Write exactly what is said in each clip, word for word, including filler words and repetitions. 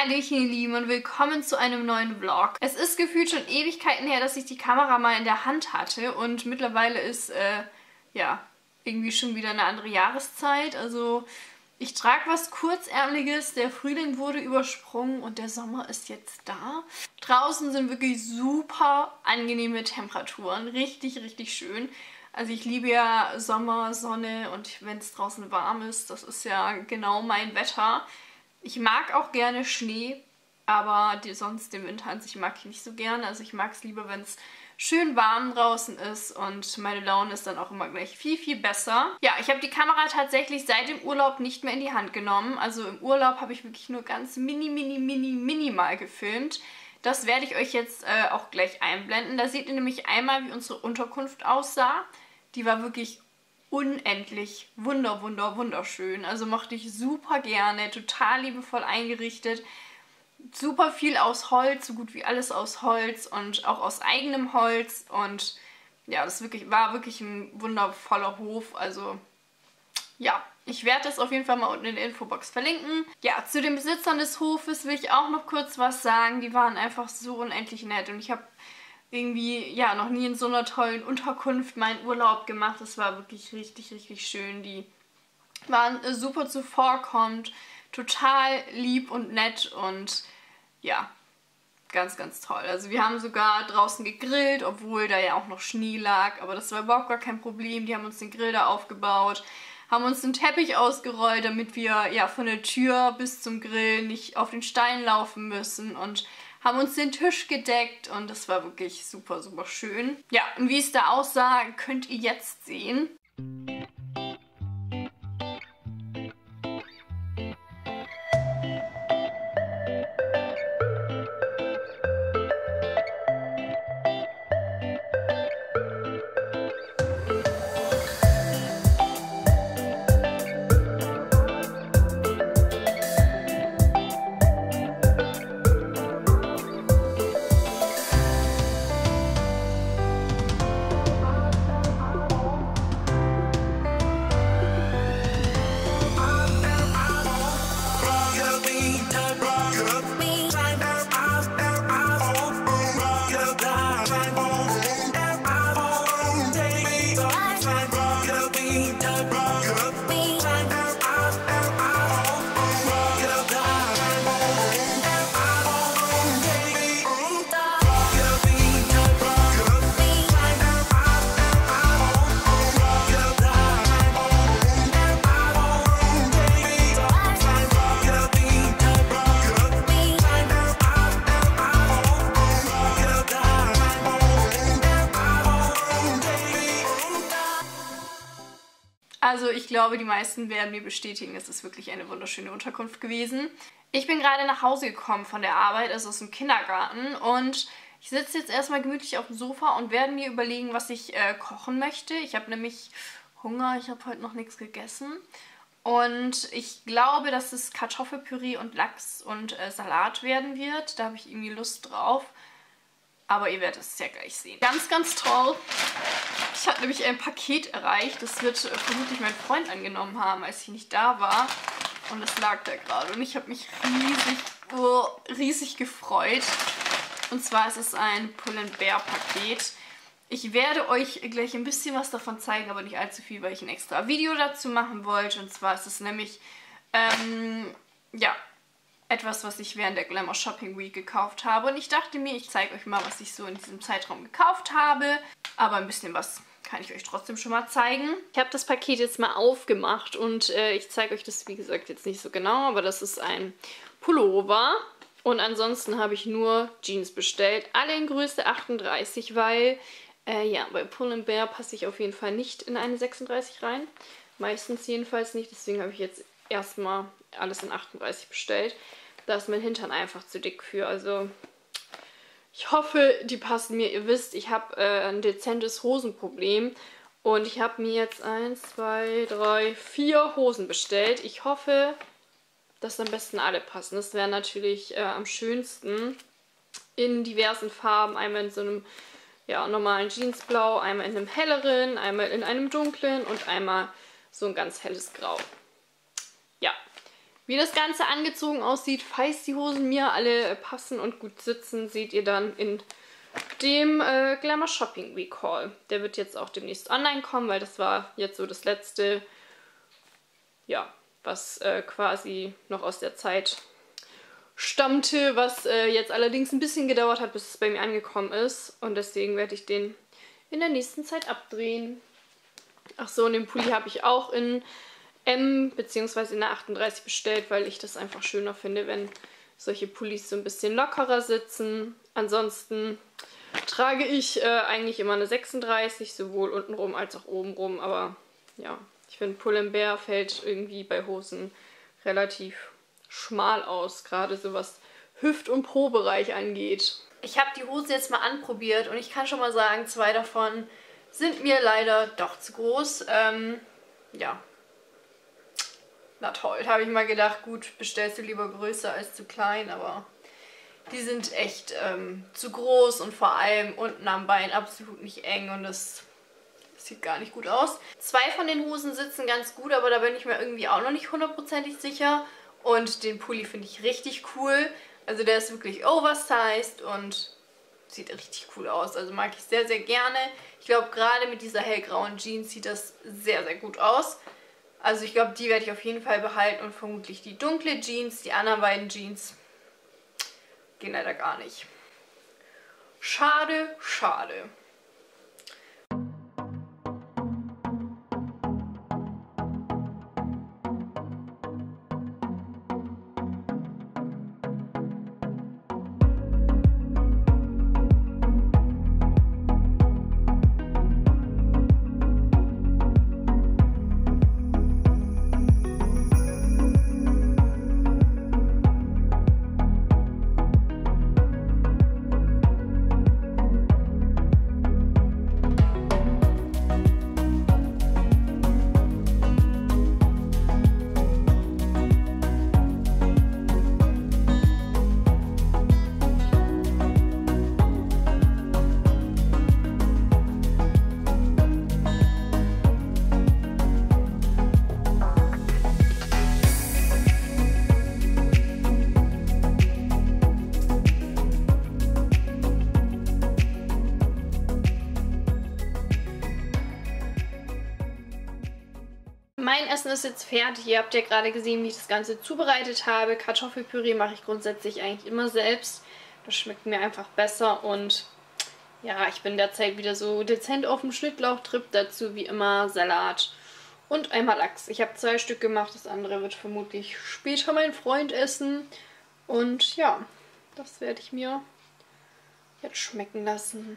Hallöchen ihr Lieben und willkommen zu einem neuen Vlog. Es ist gefühlt schon Ewigkeiten her, dass ich die Kamera mal in der Hand hatte und mittlerweile ist, äh, ja, irgendwie schon wieder eine andere Jahreszeit. Also ich trage was Kurzärmeliges, der Frühling wurde übersprungen und der Sommer ist jetzt da. Draußen sind wirklich super angenehme Temperaturen, richtig, richtig schön. Also ich liebe ja Sommer, Sonne und wenn es draußen warm ist, das ist ja genau mein Wetter. Ich mag auch gerne Schnee, aber die, sonst den Winter an sich mag ich nicht so gerne. Also ich mag es lieber, wenn es schön warm draußen ist und meine Laune ist dann auch immer gleich viel, viel besser. Ja, ich habe die Kamera tatsächlich seit dem Urlaub nicht mehr in die Hand genommen. Also im Urlaub habe ich wirklich nur ganz mini, mini, mini, minimal gefilmt. Das werde ich euch jetzt äh, auch gleich einblenden. Da seht ihr nämlich einmal, wie unsere Unterkunft aussah. Die war wirklich unendlich wunder, wunder, wunderschön. Also mochte ich super gerne, total liebevoll eingerichtet. Super viel aus Holz, so gut wie alles aus Holz und auch aus eigenem Holz. Und ja, das wirklich, war wirklich ein wundervoller Hof. Also ja, ich werde das auf jeden Fall mal unten in der Infobox verlinken. Ja, zu den Besitzern des Hofes will ich auch noch kurz was sagen. Die waren einfach so unendlich nett und ich habe irgendwie, ja, noch nie in so einer tollen Unterkunft meinen Urlaub gemacht. Das war wirklich richtig, richtig schön. Die waren äh, super zuvorkommend, total lieb und nett und ja, ganz, ganz toll. Also wir haben sogar draußen gegrillt, obwohl da ja auch noch Schnee lag, aber das war überhaupt gar kein Problem. Die haben uns den Grill da aufgebaut, haben uns den Teppich ausgerollt, damit wir ja von der Tür bis zum Grill nicht auf den Stein laufen müssen und haben uns den Tisch gedeckt und das war wirklich super, super schön. Ja, und wie es da aussah, könnt ihr jetzt sehen. Also ich glaube, die meisten werden mir bestätigen, es ist wirklich eine wunderschöne Unterkunft gewesen. Ich bin gerade nach Hause gekommen von der Arbeit, also aus dem Kindergarten und ich sitze jetzt erstmal gemütlich auf dem Sofa und werde mir überlegen, was ich äh, kochen möchte. Ich habe nämlich Hunger, ich habe heute noch nichts gegessen und ich glaube, dass es Kartoffelpüree und Lachs und äh, Salat werden wird. Da habe ich irgendwie Lust drauf. Aber ihr werdet es ja gleich sehen. Ganz, ganz toll. Ich habe nämlich ein Paket erreicht. Das wird vermutlich mein Freund angenommen haben, als ich nicht da war. Und es lag da gerade. Und ich habe mich riesig, oh, riesig gefreut. Und zwar ist es ein Pull&Bear-Paket. Ich werde euch gleich ein bisschen was davon zeigen, aber nicht allzu viel, weil ich ein extra Video dazu machen wollte. Und zwar ist es nämlich, ähm, ja, etwas, was ich während der Glamour Shopping Week gekauft habe. Und ich dachte mir, ich zeige euch mal, was ich so in diesem Zeitraum gekauft habe. Aber ein bisschen was kann ich euch trotzdem schon mal zeigen. Ich habe das Paket jetzt mal aufgemacht und äh, ich zeige euch das, wie gesagt, jetzt nicht so genau. Aber das ist ein Pullover. Und ansonsten habe ich nur Jeans bestellt. Alle in Größe achtunddreißig, weil, äh, ja, bei Pull&Bear passe ich auf jeden Fall nicht in eine sechsunddreißig rein. Meistens jedenfalls nicht. Deswegen habe ich jetzt erstmal alles in achtunddreißig bestellt. Da ist mein Hintern einfach zu dick für. Also ich hoffe, die passen mir. Ihr wisst, ich habe äh, ein dezentes Hosenproblem. Und ich habe mir jetzt eins, zwei, drei, vier Hosen bestellt. Ich hoffe, dass am besten alle passen. Das wäre natürlich äh, am schönsten in diversen Farben. Einmal in so einem ja, normalen Jeansblau, einmal in einem helleren, einmal in einem dunklen und einmal so ein ganz helles Grau. Ja. Wie das Ganze angezogen aussieht, falls die Hosen mir alle passen und gut sitzen, seht ihr dann in dem äh, Glamour Shopping Week Haul. Der wird jetzt auch demnächst online kommen, weil das war jetzt so das letzte, ja, was äh, quasi noch aus der Zeit stammte, was äh, jetzt allerdings ein bisschen gedauert hat, bis es bei mir angekommen ist. Und deswegen werde ich den in der nächsten Zeit abdrehen. Ach so, und den Pulli habe ich auch in M bzw. in der achtunddreißig bestellt, weil ich das einfach schöner finde, wenn solche Pullis so ein bisschen lockerer sitzen. Ansonsten trage ich äh, eigentlich immer eine sechsunddreißig, sowohl untenrum als auch obenrum. Aber ja, ich finde Pull&Bear fällt irgendwie bei Hosen relativ schmal aus, gerade so was Hüft- und Po-Bereich angeht. Ich habe die Hose jetzt mal anprobiert und ich kann schon mal sagen, zwei davon sind mir leider doch zu groß. Ähm, ja, na toll, da habe ich mal gedacht, gut, bestellst du lieber größer als zu klein, aber die sind echt ähm, zu groß und vor allem unten am Bein absolut nicht eng und das sieht gar nicht gut aus. Zwei von den Hosen sitzen ganz gut, aber da bin ich mir irgendwie auch noch nicht hundertprozentig sicher. Und den Pulli finde ich richtig cool. Also der ist wirklich oversized und sieht richtig cool aus. Also mag ich sehr, sehr gerne. Ich glaube, gerade mit dieser hellgrauen Jeans sieht das sehr, sehr gut aus. Also ich glaube, die werde ich auf jeden Fall behalten und vermutlich die dunkle Jeans. Die anderen beiden Jeans gehen leider gar nicht. Schade, schade. Mein Essen ist jetzt fertig. Ihr habt ja gerade gesehen, wie ich das Ganze zubereitet habe. Kartoffelpüree mache ich grundsätzlich eigentlich immer selbst. Das schmeckt mir einfach besser und ja, ich bin derzeit wieder so dezent auf dem Schnittlauchtrip. Dazu wie immer Salat und einmal Lachs. Ich habe zwei Stück gemacht, das andere wird vermutlich später mein Freund essen. Und ja, das werde ich mir jetzt schmecken lassen.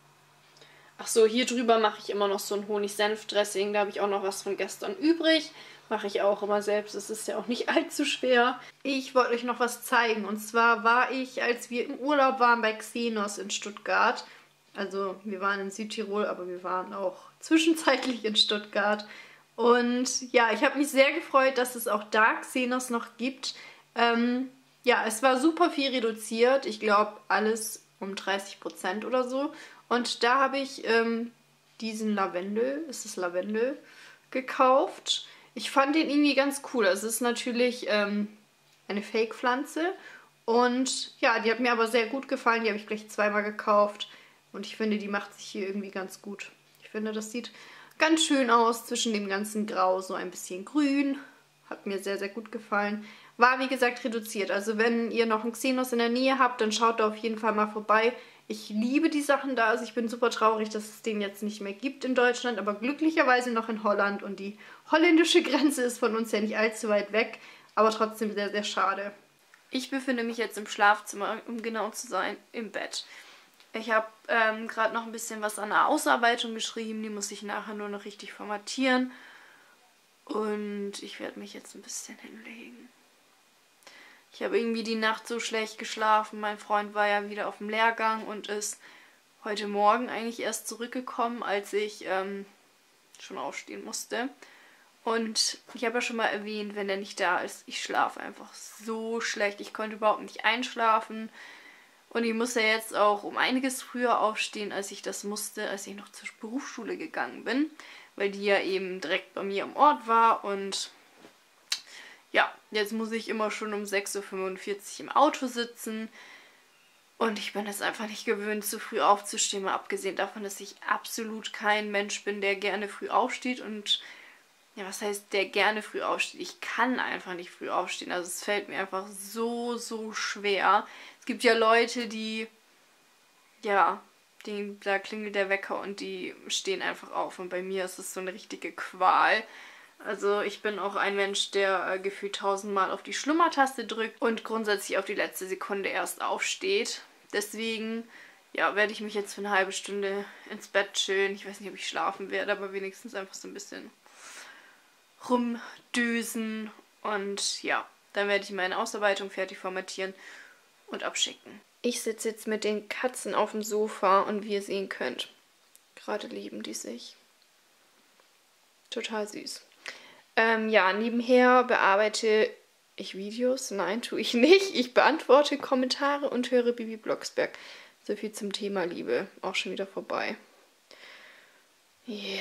Ach so, hier drüber mache ich immer noch so ein Honig-Senf-Dressing. Da habe ich auch noch was von gestern übrig. Mache ich auch immer selbst. Das ist ja auch nicht allzu schwer. Ich wollte euch noch was zeigen. Und zwar war ich, als wir im Urlaub waren, bei Xenos in Stuttgart. Also wir waren in Südtirol, aber wir waren auch zwischenzeitlich in Stuttgart. Und ja, ich habe mich sehr gefreut, dass es auch da Xenos noch gibt. Ähm, ja, es war super viel reduziert. Ich glaube, alles um dreißig Prozent oder so. Und da habe ich ähm, diesen Lavendel, ist es Lavendel, gekauft. Ich fand den irgendwie ganz cool. Es ist natürlich ähm, eine Fake-Pflanze. Und ja, die hat mir aber sehr gut gefallen. Die habe ich gleich zweimal gekauft. Und ich finde, die macht sich hier irgendwie ganz gut. Ich finde, das sieht ganz schön aus zwischen dem ganzen Grau. So ein bisschen grün. Hat mir sehr, sehr gut gefallen. War, wie gesagt, reduziert. Also wenn ihr noch einen Xenos in der Nähe habt, dann schaut da auf jeden Fall mal vorbei. Ich liebe die Sachen da, also ich bin super traurig, dass es den jetzt nicht mehr gibt in Deutschland, aber glücklicherweise noch in Holland und die holländische Grenze ist von uns ja nicht allzu weit weg, aber trotzdem sehr, sehr schade. Ich befinde mich jetzt im Schlafzimmer, um genau zu sein, im Bett. Ich habe ähm, gerade noch ein bisschen was an der Ausarbeitung geschrieben, die muss ich nachher nur noch richtig formatieren und ich werde mich jetzt ein bisschen hinlegen. Ich habe irgendwie die Nacht so schlecht geschlafen. Mein Freund war ja wieder auf dem Lehrgang und ist heute Morgen eigentlich erst zurückgekommen, als ich ähm, schon aufstehen musste. Und ich habe ja schon mal erwähnt, wenn er nicht da ist, ich schlafe einfach so schlecht. Ich konnte überhaupt nicht einschlafen. Und ich muss ja jetzt auch um einiges früher aufstehen, als ich das musste, als ich noch zur Berufsschule gegangen bin. Weil die ja eben direkt bei mir im Ort war und ja, Jetzt muss ich immer schon um sechs Uhr fünfundvierzig im Auto sitzen. Und ich bin es einfach nicht gewöhnt, zu früh aufzustehen. Mal abgesehen davon, dass ich absolut kein Mensch bin, der gerne früh aufsteht. Und ja, was heißt, der gerne früh aufsteht? Ich kann einfach nicht früh aufstehen. Also es fällt mir einfach so, so schwer. Es gibt ja Leute, die, ja, die, da klingelt der Wecker und die stehen einfach auf. Und bei mir ist es so eine richtige Qual. Also ich bin auch ein Mensch, der äh, gefühlt tausendmal auf die Schlummertaste drückt und grundsätzlich auf die letzte Sekunde erst aufsteht. Deswegen, ja, werde ich mich jetzt für eine halbe Stunde ins Bett chillen. Ich weiß nicht, ob ich schlafen werde, aber wenigstens einfach so ein bisschen rumdüsen. Und ja, dann werde ich meine Ausarbeitung fertig formatieren und abschicken. Ich sitze jetzt mit den Katzen auf dem Sofa und wie ihr sehen könnt, gerade lieben die sich. Total süß. Ähm, ja, nebenher bearbeite ich Videos. Nein, tue ich nicht. Ich beantworte Kommentare und höre Bibi Blocksberg. So viel zum Thema Liebe. Auch schon wieder vorbei. Ja.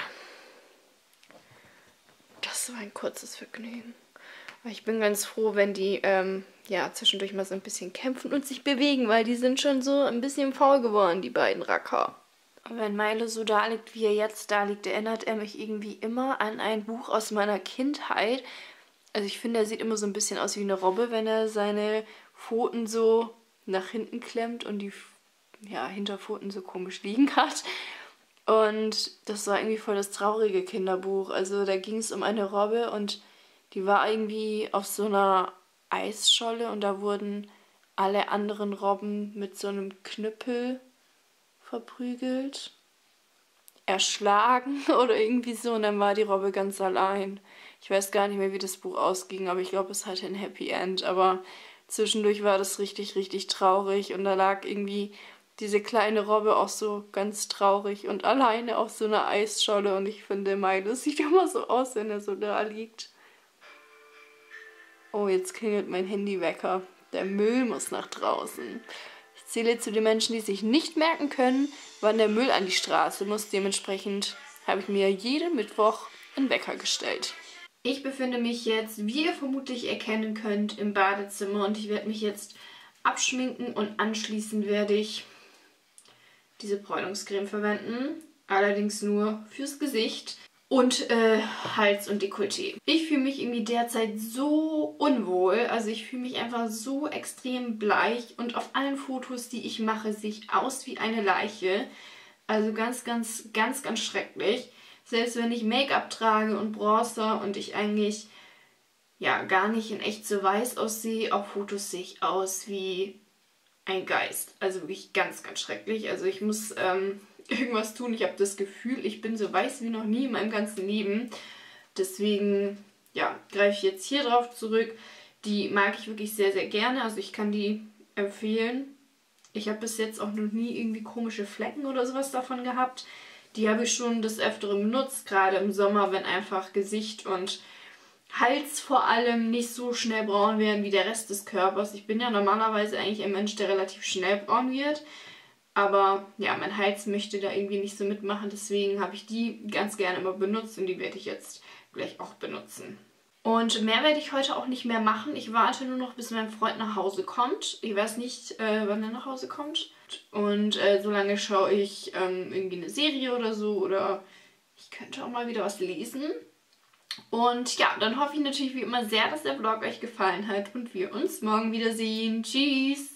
Das war ein kurzes Vergnügen. Ich bin ganz froh, wenn die ähm, ja, zwischendurch mal so ein bisschen kämpfen und sich bewegen, weil die sind schon so ein bisschen faul geworden, die beiden Racker. Und wenn Milo so da liegt, wie er jetzt da liegt, erinnert er mich irgendwie immer an ein Buch aus meiner Kindheit. Also ich finde, er sieht immer so ein bisschen aus wie eine Robbe, wenn er seine Pfoten so nach hinten klemmt und die ja, Hinterpfoten so komisch liegen hat. Und das war irgendwie voll das traurige Kinderbuch. Also da ging es um eine Robbe und die war irgendwie auf so einer Eisscholle und da wurden alle anderen Robben mit so einem Knüppel verprügelt, erschlagen oder irgendwie so und dann war die Robbe ganz allein. Ich weiß gar nicht mehr, wie das Buch ausging, aber ich glaube, es hatte ein Happy End, aber zwischendurch war das richtig, richtig traurig und da lag irgendwie diese kleine Robbe auch so ganz traurig und alleine auf so einer Eisscholle und ich finde, Milo sieht immer so aus, wenn er so da liegt. Oh, jetzt klingelt mein Handywecker. Der Müll muss nach draußen. Ich zähle zu den Menschen, die sich nicht merken können, wann der Müll an die Straße muss. Dementsprechend habe ich mir jeden Mittwoch einen Wecker gestellt. Ich befinde mich jetzt, wie ihr vermutlich erkennen könnt, im Badezimmer und ich werde mich jetzt abschminken und anschließend werde ich diese Bräunungscreme verwenden. Allerdings nur fürs Gesicht. Und äh, Hals und Dekolleté. Ich fühle mich irgendwie derzeit so unwohl. Also ich fühle mich einfach so extrem bleich. Und auf allen Fotos, die ich mache, sehe ich aus wie eine Leiche. Also ganz, ganz, ganz, ganz schrecklich. Selbst wenn ich Make-up trage und Bronzer und ich eigentlich ja gar nicht in echt so weiß aussehe, auf Fotos sehe ich aus wie ein Geist. Also wirklich ganz, ganz schrecklich. Also ich muss ähm, irgendwas tun. Ich habe das Gefühl, ich bin so weiß wie noch nie in meinem ganzen Leben. Deswegen, ja, greife ich jetzt hier drauf zurück. Die mag ich wirklich sehr, sehr gerne. Also ich kann die empfehlen. Ich habe bis jetzt auch noch nie irgendwie komische Flecken oder sowas davon gehabt. Die habe ich schon des Öfteren benutzt, gerade im Sommer, wenn einfach Gesicht und Hals vor allem nicht so schnell braun werden wie der Rest des Körpers. Ich bin ja normalerweise eigentlich ein Mensch, der relativ schnell braun wird. Aber ja, mein Hals möchte da irgendwie nicht so mitmachen. Deswegen habe ich die ganz gerne immer benutzt und die werde ich jetzt gleich auch benutzen. Und mehr werde ich heute auch nicht mehr machen. Ich warte nur noch, bis mein Freund nach Hause kommt. Ich weiß nicht, äh, wann er nach Hause kommt. Und äh, solange schaue ich ähm, irgendwie eine Serie oder so. Oder ich könnte auch mal wieder was lesen. Und ja, dann hoffe ich natürlich wie immer sehr, dass der Vlog euch gefallen hat und wir uns morgen wiedersehen. Tschüss!